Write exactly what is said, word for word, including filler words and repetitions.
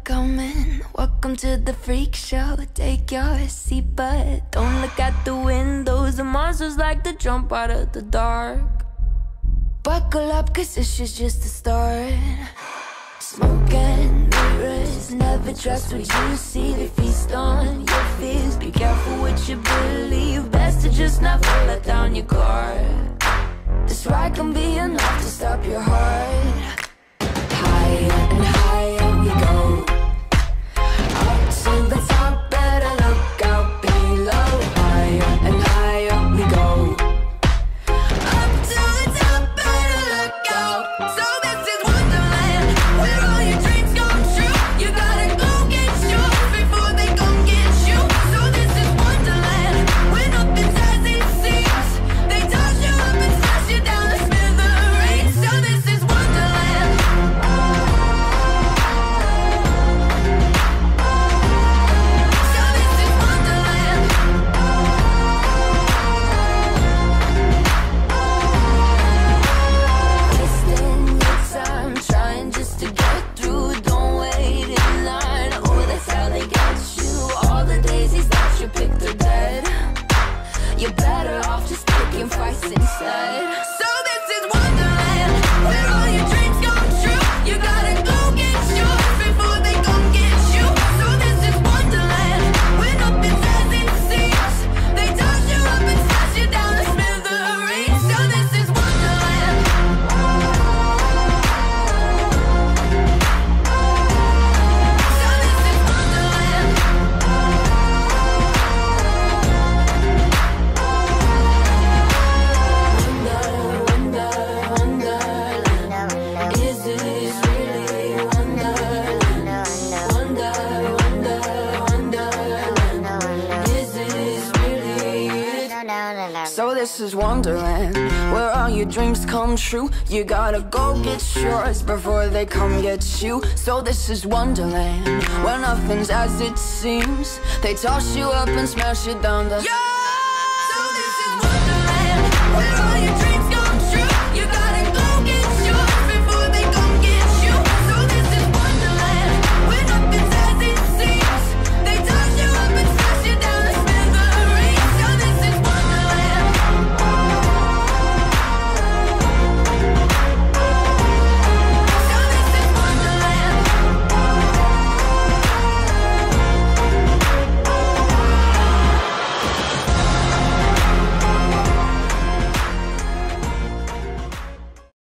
coming. Welcome to the freak show. Take your seat, but don't look at the windows. The monsters like to jump out of the dark. Buckle up, cause this is just the start. Smoking mirrors, never trust what you see. They feast on your fears. Be careful what you believe. Best to just never let down your guard. This ride can be enough to stop your heart. Higher and higher we go. Up to the top, better look out below. Higher and higher we go. Up to the top, better look out. So this is Wonderland, where all your dreams come true. You gotta go get yours before they gon' get you. So this is Wonderland, where nothing's as it seems. They toss you up and smash you down to smithereens. So this is Wonderland. So this is Wonderland. Wasting your time, trying just to get through. Don't wait in line, oh that's how they got you. All the daisies that you picked are dead. You're better off just picking fights instead. So this is Wonderland, where all your dreams come true. You gotta go get yours before they gon' get you. So this is Wonderland, where nothing's as it seems. They toss you up and smash you down to smithereens. So this is Wonderland. So this is Wonderland. Wonder, wonder, wonderland. Is this really Wonderland? Wonder, wonder, wonderland. Is this really it? So this is Wonderland, where all your dreams come true. You gotta go get yours before they come get you. So this is Wonderland, where nothing's as it seems. They toss you up and smash you down to